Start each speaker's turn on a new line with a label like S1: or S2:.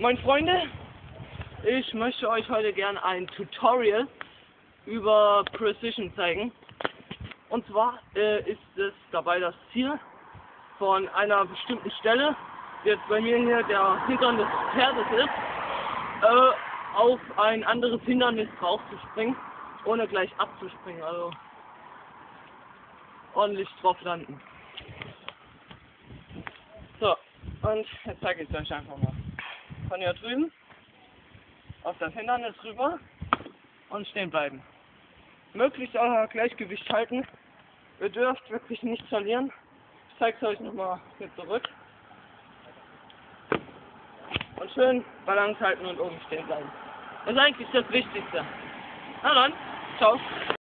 S1: Moin Freunde, ich möchte euch heute gerne ein Tutorial über Precision zeigen. Und zwar ist es dabei das Ziel, von einer bestimmten Stelle, wie jetzt bei mir hier der Hintern des Pferdes ist, auf ein anderes Hindernis drauf zu springen, ohne gleich abzuspringen, also ordentlich drauf landen. So, und jetzt zeige ich es euch einfach mal. Von hier drüben auf das Hindernis rüber und stehen bleiben. Möglichst euer Gleichgewicht halten. Ihr dürft wirklich nichts verlieren. Ich zeige es euch nochmal hier zurück. Und schön Balance halten und oben stehen bleiben. Das ist eigentlich das Wichtigste. Na dann, ciao.